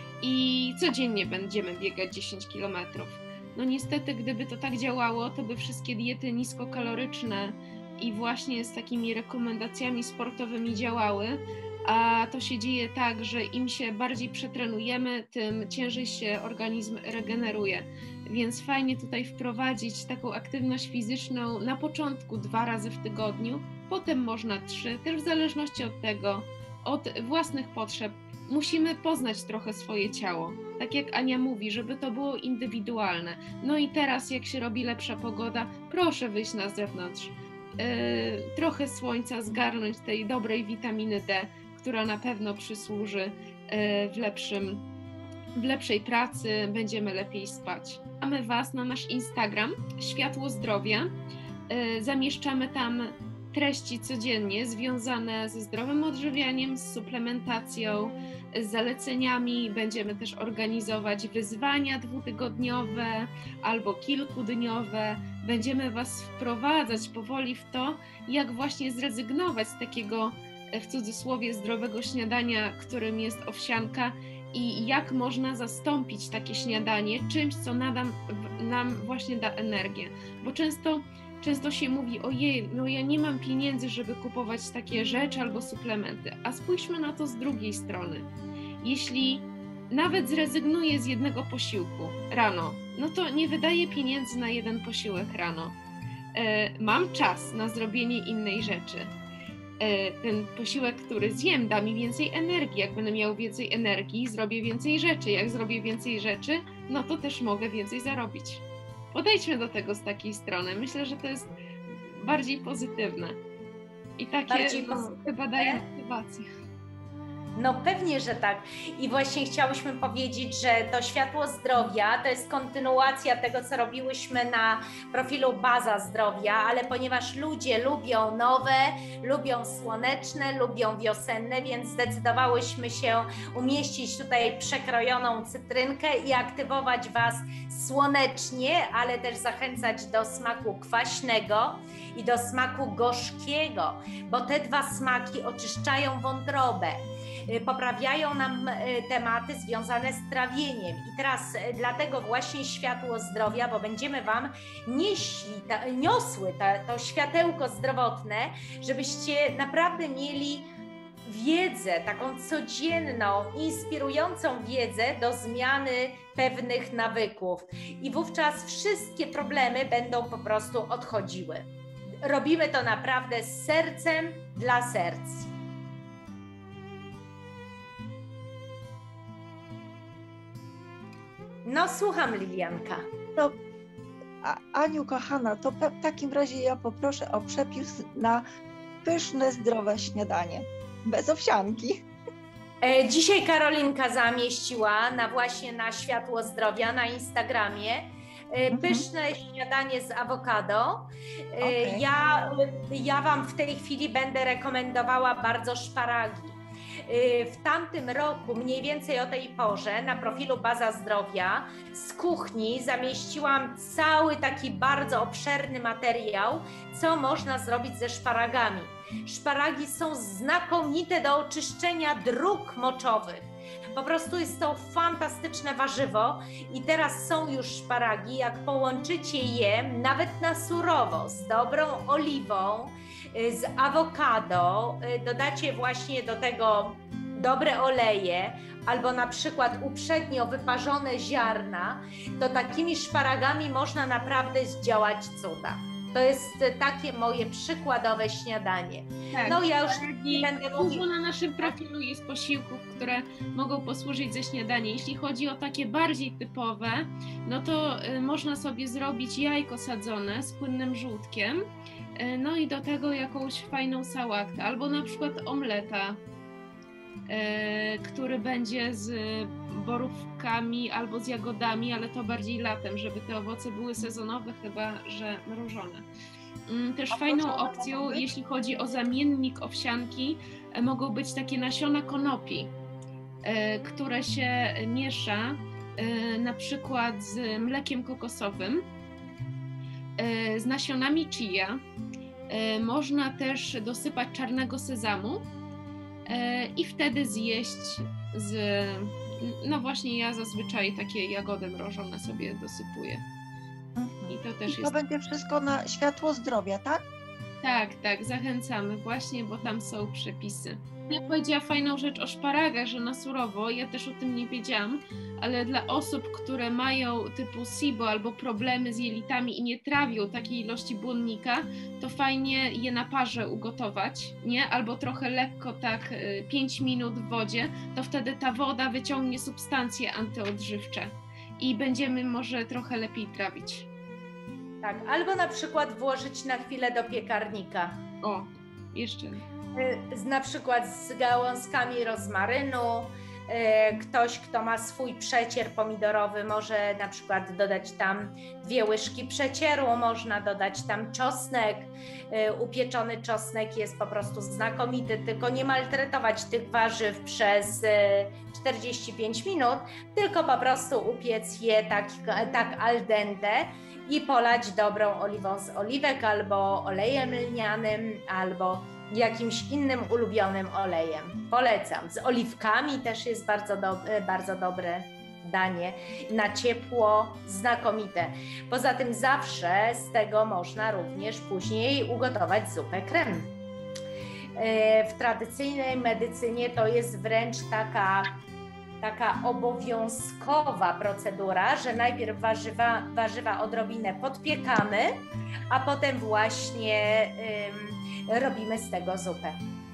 I codziennie będziemy biegać dziesięć kilometrów. No niestety, gdyby to tak działało, to by wszystkie diety niskokaloryczne i właśnie z takimi rekomendacjami sportowymi działały, a to się dzieje tak, że im się bardziej przetrenujemy, tym ciężej się organizm regeneruje. Więc fajnie tutaj wprowadzić taką aktywność fizyczną na początku dwa razy w tygodniu, potem można trzy, też w zależności od tego, od własnych potrzeb. Musimy poznać trochę swoje ciało, tak jak Ania mówi, żeby to było indywidualne. No i teraz, jak się robi lepsza pogoda, proszę wyjść na zewnątrz, yy, trochę słońca, zgarnąć tej dobrej witaminy D, która na pewno przysłuży yy, w lepszym, w lepszej pracy, będziemy lepiej spać. Mamy Was na nasz Instagram, Światło Zdrowia, yy, zamieszczamy tam treści codziennie związane ze zdrowym odżywianiem, z suplementacją, z zaleceniami. Będziemy też organizować wyzwania dwutygodniowe albo kilkudniowe. Będziemy Was wprowadzać powoli w to, jak właśnie zrezygnować z takiego, w cudzysłowie, zdrowego śniadania, którym jest owsianka, i jak można zastąpić takie śniadanie czymś, co nadam, nam właśnie da energię. Bo często Często się mówi, ojej, no ja nie mam pieniędzy, żeby kupować takie rzeczy albo suplementy, a spójrzmy na to z drugiej strony. Jeśli nawet zrezygnuję z jednego posiłku rano, no to nie wydaję pieniędzy na jeden posiłek rano. E, mam czas na zrobienie innej rzeczy. E, ten posiłek, który zjem, da mi więcej energii. Jak będę miał więcej energii, zrobię więcej rzeczy. Jak zrobię więcej rzeczy, no to też mogę więcej zarobić. Podejdźmy do tego z takiej strony. Myślę, że to jest bardziej pozytywne. I takie Bardziej no, pozytywne? chyba daje motywację. No pewnie, że tak. I właśnie chciałyśmy powiedzieć, że to Światło Zdrowia to jest kontynuacja tego, co robiłyśmy na profilu Baza Zdrowia, ale ponieważ ludzie lubią nowe, lubią słoneczne, lubią wiosenne, więc zdecydowałyśmy się umieścić tutaj przekrojoną cytrynkę i aktywować Was słonecznie, ale też zachęcać do smaku kwaśnego i do smaku gorzkiego, bo te dwa smaki oczyszczają wątrobę, poprawiają nam tematy związane z trawieniem. I teraz dlatego właśnie Światło Zdrowia, bo będziemy Wam nieśli, ta, niosły ta, to światełko zdrowotne, żebyście naprawdę mieli wiedzę, taką codzienną, inspirującą wiedzę do zmiany pewnych nawyków. I wówczas wszystkie problemy będą po prostu odchodziły. Robimy to naprawdę z sercem dla serc. No, słucham, Lilianka. No, A, Aniu kochana, to w takim razie ja poproszę o przepis na pyszne, zdrowe śniadanie. Bez owsianki. E, dzisiaj Karolinka zamieściła na właśnie na Światło Zdrowia na Instagramie e, pyszne mhm. śniadanie z awokado. E, okay. ja, ja Wam w tej chwili będę rekomendowała bardzo szparagi. W tamtym roku, mniej więcej o tej porze, na profilu Baza Zdrowia z kuchni zamieściłam cały taki bardzo obszerny materiał, co można zrobić ze szparagami. Szparagi są znakomite do oczyszczenia dróg moczowych. Po prostu jest to fantastyczne warzywo i teraz są już szparagi, jak połączycie je nawet na surowo z dobrą oliwą, z awokado, dodacie właśnie do tego dobre oleje albo na przykład uprzednio wyparzone ziarna, to takimi szparagami można naprawdę zdziałać cuda. To jest takie moje przykładowe śniadanie. Tak, no ja już nie będę dużo mówić. Na naszym profilu jest posiłków, które mogą posłużyć za śniadanie. Jeśli chodzi o takie bardziej typowe, no to y, można sobie zrobić jajko sadzone z płynnym żółtkiem, y, no i do tego jakąś fajną sałatkę, albo na przykład omleta, y, który będzie z borówkami albo z jagodami, ale to bardziej latem, żeby te owoce były sezonowe, chyba że mrożone. Też fajną opcją, jeśli chodzi o zamiennik owsianki, mogą być takie nasiona konopi. które się miesza na przykład z mlekiem kokosowym, z nasionami chia. Można też dosypać czarnego sezamu i wtedy zjeść z, no właśnie ja zazwyczaj takie jagody mrożone sobie dosypuję. I to też I to jest... będzie wszystko na światło zdrowia, tak? Tak, tak, zachęcamy właśnie, bo tam są przepisy. Ja powiedziała fajną rzecz o szparagach, że na surowo, ja też o tym nie wiedziałam, ale dla osób, które mają typu SIBO albo problemy z jelitami i nie trawią takiej ilości błonnika, to fajnie je na parze ugotować, nie? Albo trochę lekko tak pięć minut w wodzie, to wtedy ta woda wyciągnie substancje antyodżywcze i będziemy może trochę lepiej trawić. Tak, albo na przykład włożyć na chwilę do piekarnika. O, jeszcze. Z, na przykład z gałązkami rozmarynu. Ktoś, kto ma swój przecier pomidorowy, może na przykład dodać tam dwie łyżki przecieru, można dodać tam czosnek. Upieczony czosnek jest po prostu znakomity, tylko nie maltretować tych warzyw przez czterdzieści pięć minut, tylko po prostu upiec je tak, tak al dente i polać dobrą oliwą z oliwek albo olejem lnianym, albo jakimś innym ulubionym olejem. Polecam. Z oliwkami też jest bardzo, do, bardzo dobre danie. Na ciepło znakomite. Poza tym zawsze z tego można również później ugotować zupę krem. W tradycyjnej medycynie to jest wręcz taka taka obowiązkowa procedura, że najpierw warzywa, warzywa odrobinę podpiekamy, a potem właśnie ym, robimy z tego zupę.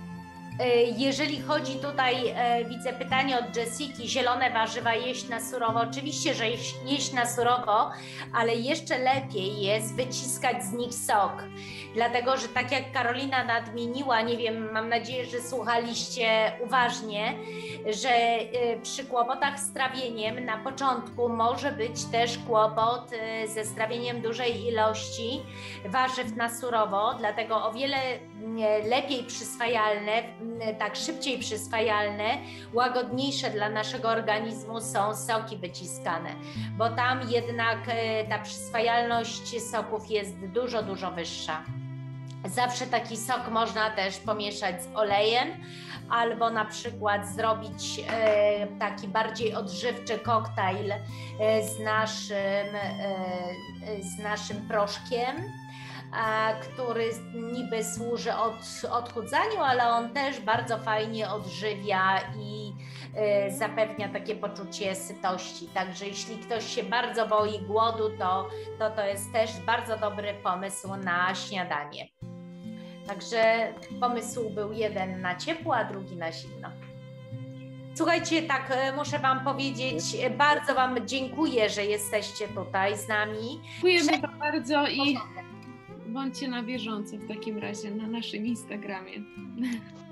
Jeżeli chodzi tutaj, widzę pytanie od Jessiki, zielone warzywa jeść na surowo. Oczywiście, że jeść na surowo, ale jeszcze lepiej jest wyciskać z nich sok. Dlatego, że tak jak Karolina nadmieniła, nie wiem, mam nadzieję, że słuchaliście uważnie, że przy kłopotach z trawieniem na początku może być też kłopot ze strawieniem dużej ilości warzyw na surowo, dlatego o wiele lepiej przyswajalne, tak szybciej przyswajalne, łagodniejsze dla naszego organizmu są soki wyciskane, bo tam jednak ta przyswajalność soków jest dużo, dużo wyższa. Zawsze taki sok można też pomieszać z olejem, albo na przykład zrobić e, taki bardziej odżywczy koktajl e, z naszym, e, z naszym proszkiem, a, który niby służy od, odchudzaniu, ale on też bardzo fajnie odżywia i e, zapewnia takie poczucie sytości. Także jeśli ktoś się bardzo boi głodu, to to, to jest też bardzo dobry pomysł na śniadanie. Także pomysł był jeden na ciepło, a drugi na zimno. Słuchajcie, tak muszę Wam powiedzieć, bardzo Wam dziękuję, że jesteście tutaj z nami. Dziękujemy Wam bardzo i bądźcie na bieżąco w takim razie na naszym Instagramie.